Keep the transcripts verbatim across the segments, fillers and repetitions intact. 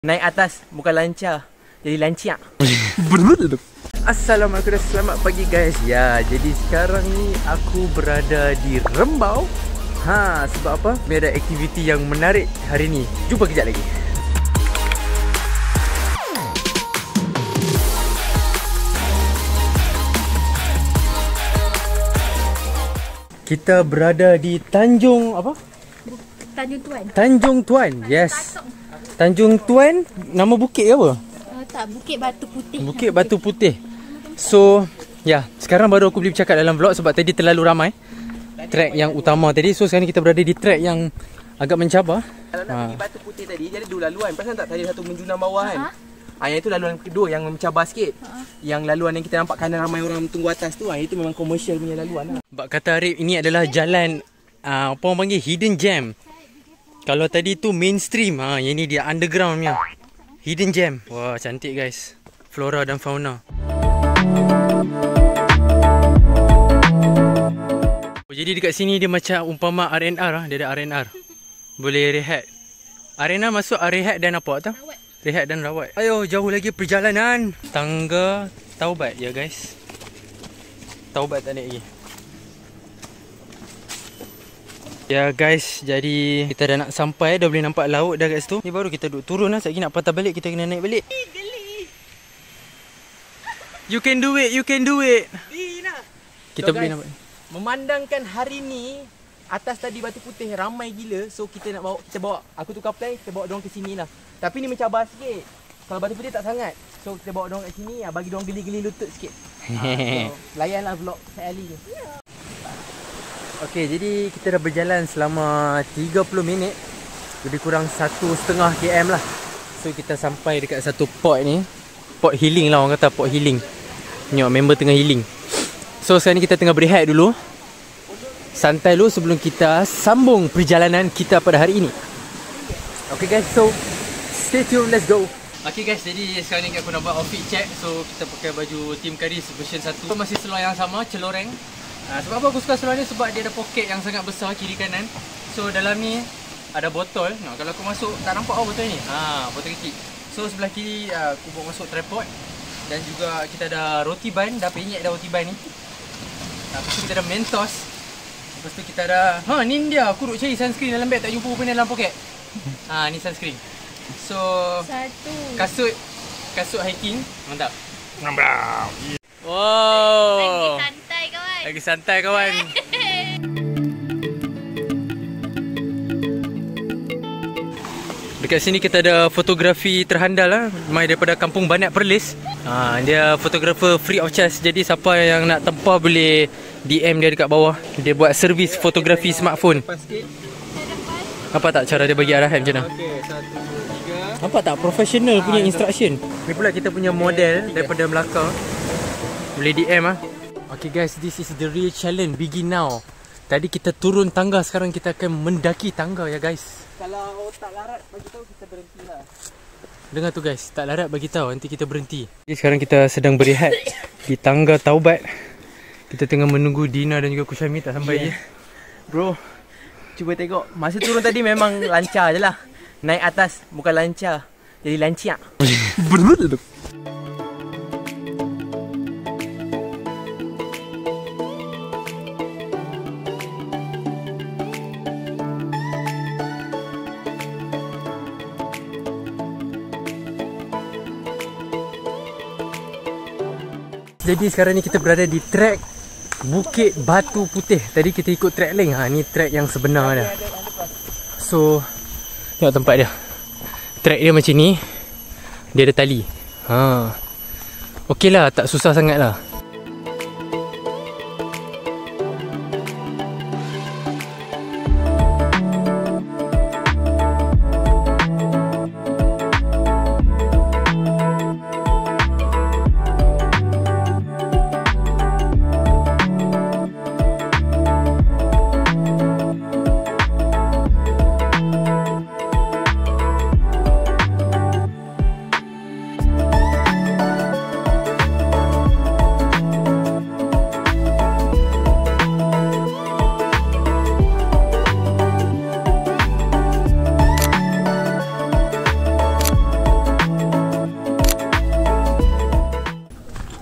Naik atas, bukan lancar. Jadi lanciak. Assalamualaikum dan selamat pagi guys. Ya, jadi sekarang ni aku berada di Rembau. Ha, sebab apa? Ada aktiviti yang menarik hari ni. Jumpa kejap lagi. Kita berada di Tanjung apa? Tanjung Tuan. Tanjung Tuan. Yes. Tanjung Tuan, nama bukit ke apa? Uh, tak, Bukit Batu Putih. Bukit Batu Putih. So, ya, sekarang baru aku boleh bercakap dalam vlog sebab tadi terlalu ramai track yang utama tadi. So, sekarang kita berada di track yang agak mencabar. Kalau nak ha. pergi Batu Putih tadi, jadi dua laluan. Perasan tak tadi satu menjulang bawah kan? Ha? Ha, yang itu laluan kedua yang mencabar sikit. Ha. Yang laluan yang kita nampak kanan ramai orang tunggu atas tu, ha, itu memang komersial punya laluan. Ha. Bak kata Arif, ini adalah jalan uh, apa orang panggil hidden gem. Kalau tadi tu mainstream, ha, yang ni dia underground punya hidden gem. Wah, cantik guys. Flora dan fauna. Oh, jadi dekat sini dia macam umpama R and R lah. Dia ada R and R. Boleh rehat. R and R masuk rehat dan apa tau? Rehat dan rawat. Ayo, jauh lagi perjalanan. Tangga Taubat ya guys. Taubat tak naik lagi. Ya guys, jadi kita dah nak sampai, dah boleh nampak laut dah kat situ. Ni baru kita duduk turun lah, sekejap lagi nak patah balik, kita kena naik balik. Geli. You can do it, you can do it. Dina. Kita so boleh guys, nampak. Memandangkan hari ni atas tadi Batu Putih ramai gila, so kita nak bawa, kita bawa, aku tukar plan, kita bawa diorang ke sini lah. Tapi ni mencabar sikit. Kalau Batu Putih tak sangat, so kita bawa diorang kat sini, bagi diorang geli-geli lutut sikit. ha, so, layanlah vlog Syed Ali ni. Yeah. Okey, jadi kita dah berjalan selama tiga puluh minit. Lebih kurang satu setengah kilometer lah. So kita sampai dekat satu port ni. Port healing lah orang kata, port healing. Tengok member tengah healing. So sekarang ni kita tengah berehat dulu. Santai dulu sebelum kita sambung perjalanan kita pada hari ini. Okay guys, so stay tune, let's go. Okay guys, jadi sekarang ni aku nak buat outfit check. So kita pakai baju Team Kadis version satu. So, masih seluar yang sama, celoreng. Ha, sebab apa aku suka seluar ni? Sebab dia ada poket yang sangat besar kiri kanan. So dalam ni ada botol. Nah, kalau aku masuk tak nampak oh botol ni. Ha, botol kecil. So sebelah kiri uh, aku bawa masuk tripod. Dan juga kita ada roti bun. Dah penyek dah roti bun ni. Nah, lepas tu kita ada Mentos. Lepas tu kita ada, ha ni dia aku duk cari sunscreen dalam beg, tak jumpa apa dalam poket. Ha, ni sunscreen. So satu kasut kasut hiking. Mantap. Mantap. Wow. Lagi santai kawan. Lagi santai kawan. Dekat sini kita ada fotografi terhandal lah. Mai daripada Kampung Banat Perlis. Ha, dia fotografer free of charge. Jadi siapa yang nak tempah boleh D M dia dekat bawah. Dia buat servis fotografi smartphone. Apa tak cara dia bagi arahan macam mana? Okey, satu, tiga. Apa tak professional ha, punya instruction. Ni pula kita punya model daripada Melaka. Boleh D M ah. Okay guys, this is the real challenge. Begin now. Tadi kita turun tangga, sekarang kita akan mendaki tangga ya guys. Kalau tak larat bagi tahu kita berhenti lah. Dengar tu guys, tak larat bagi tahu nanti kita berhenti. Jadi sekarang kita sedang berehat di tangga Taubat. Kita tengah menunggu Dina dan juga Kushami tak sampai yeah. je. Bro, cuba tengok. Masa turun tadi memang lancar je lah. Naik atas bukan lancar, jadi lanciak. Jadi sekarang ni kita berada di trek Bukit Batu Putih. Tadi kita ikut trek lain. Ha, ni trek yang sebenar dia. So, tengok tempat dia. Trek dia macam ni. Dia ada tali. Ha. Okey lah, tak susah sangat lah.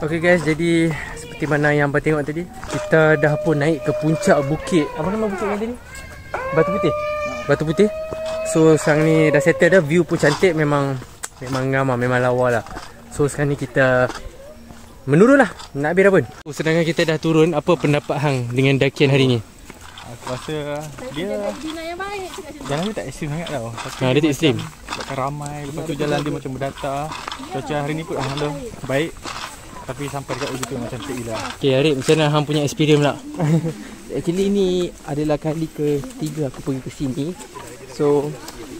Okay guys, jadi seperti mana yang abang tengok tadi, kita dah pun naik ke puncak bukit. Apa nama bukit yang tadi? Batu Putih. Batu Putih. So sekarang ni dah settle dah, view pun cantik, memang memang ngam lah, memang lawa lah. So sekarang ni kita menurun lah, nak habis dah pun. So, sedangkan kita dah turun, apa pendapat hang dengan dakian hari ni? Aku rasa dia jalan dia tak ekstrim sangat tau. Ha, dia tak ekstrim. Sebabkan ramai, lepas tu jalan dia macam berdatar. Cuaca hari ni pun alhamdulillah baik. Tapi sampai dekat ujung tu macam cantik gila. Okay Arif, macam mana hang punya experience pula? Actually ni adalah kali ketiga aku pergi ke sini. So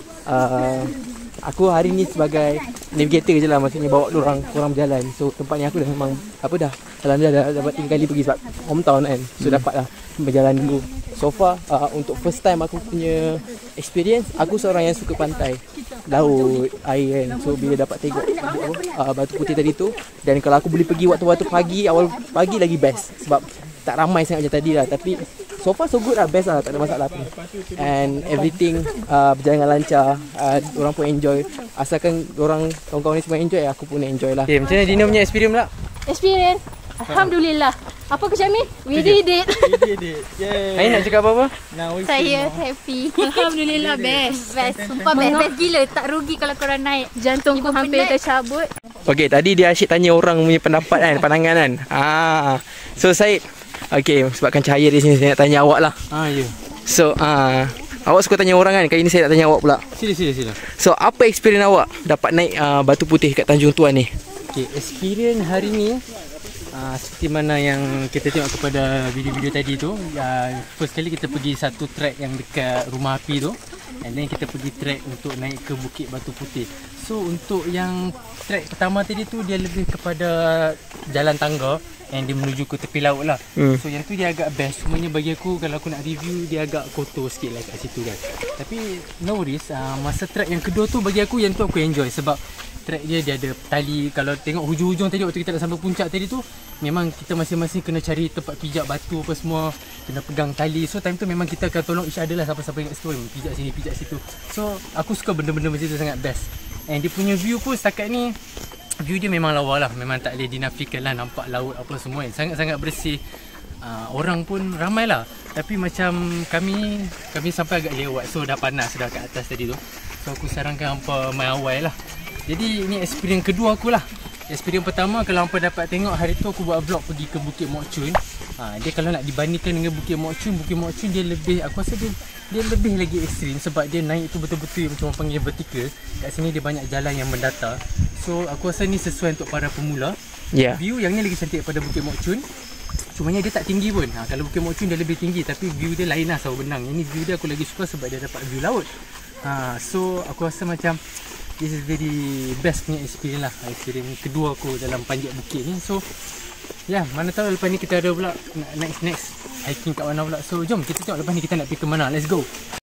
uh, aku hari ni sebagai navigator je lah, maksudnya bawa orang orang berjalan. So tempat ni aku dah memang apa dah, alhamdulillah dah dapat tiga kali pergi sebab hometown kan. So hmm. dapat lah berjalan dulu. So far uh, untuk first time aku punya experience, aku seorang yang suka pantai, laut, air kan. So bila dapat tengok uh, Batu Putih tadi tu, dan kalau aku boleh pergi waktu-waktu pagi, awal pagi lagi best sebab tak ramai sangat macam tadi lah. Tapi so far so good lah, best lah, tak ada masalah pun. And everything uh, berjalan dengan lancar, uh, orang pun enjoy. Asalkan orang kawan-kawan ni semua enjoy, aku pun enjoy lah. Okay, macam mana Dina punya experience pula? Experience? Alhamdulillah. Apa kerja ni? We did it. We did it. Yay. Ain nak cakap apa-apa? Saya happy. Alhamdulillah best. Best. Sumpah best. Best gila. Tak rugi kalau korang naik. Jantungku hampir tercabut. Okay, tadi dia asyik tanya orang punya pendapat kan, pandangan kan. Ah, so Syed, okay, sebabkan cahaya di sini, saya nak tanya awak lah. Ah, ya. Yeah. So, ah, awak suka tanya orang kan, kali ni saya nak tanya awak pula. Sila, sila, sila. So, apa experience awak dapat naik uh, Batu Putih kat Tanjung Tuan ni? Okay, experience hari ni uh, seperti mana yang kita tengok kepada video-video tadi tu. uh, First kali kita pergi satu trek yang dekat rumah api tu, and then kita pergi trek untuk naik ke Bukit Batu Putih. So untuk yang trek pertama tadi tu, dia lebih kepada jalan tangga and dia menuju ke tepi laut lah. hmm. So yang tu dia agak best. Semuanya bagi aku, kalau aku nak review, dia agak kotor sikit lah kat situ kan. Tapi no worries, uh, masa trek yang kedua tu bagi aku, yang tu aku enjoy. Sebab trek dia, dia ada tali. Kalau tengok hujung-hujung tadi, waktu kita nak sampai puncak tadi tu, memang kita masing-masing kena cari tempat pijak batu apa semua, kena pegang tali. So time tu memang kita akan tolong each other lah, siapa-siapa kat situ, pijak sini, pijak situ. So aku suka benda-benda macam tu, sangat best. And dia punya view pun setakat ni, view dia memang lawa lah, memang tak boleh dinafikan lah. Nampak laut apa semua kan, sangat-sangat bersih. uh, Orang pun ramai lah. Tapi macam kami Kami sampai agak lewat, so dah panas dah kat atas tadi tu. So aku sarankan hampa main awal lah. Jadi ni experience kedua aku lah. Experience pertama, kalau hampa dapat tengok hari tu aku buat vlog pergi ke Bukit Mok Chun. ha, Dia kalau nak dibandingkan dengan Bukit Mok Chun, Bukit Mok Chun dia lebih, aku rasa dia Dia lebih lagi ekstrim. Sebab dia naik tu betul-betul macam orang panggil vertical. Kat sini dia banyak jalan yang mendatar. So aku rasa ni sesuai untuk para pemula. yeah. View yang ni lagi cantik daripada Bukit Mok Chun. Cumanya dia tak tinggi pun. ha, Kalau Bukit Mok Chun dia lebih tinggi, tapi view dia lain lah, sawah benang. Ini view dia aku lagi suka sebab dia dapat view laut. ha, So aku rasa macam this is very best punya experience lah. Experience kedua aku dalam panjat bukit ni. So ya, yeah, mana tahu lepas ni kita ada pula next next hiking kat mana pula. So jom kita tengok lepas ni kita nak pergi ke mana. Let's go.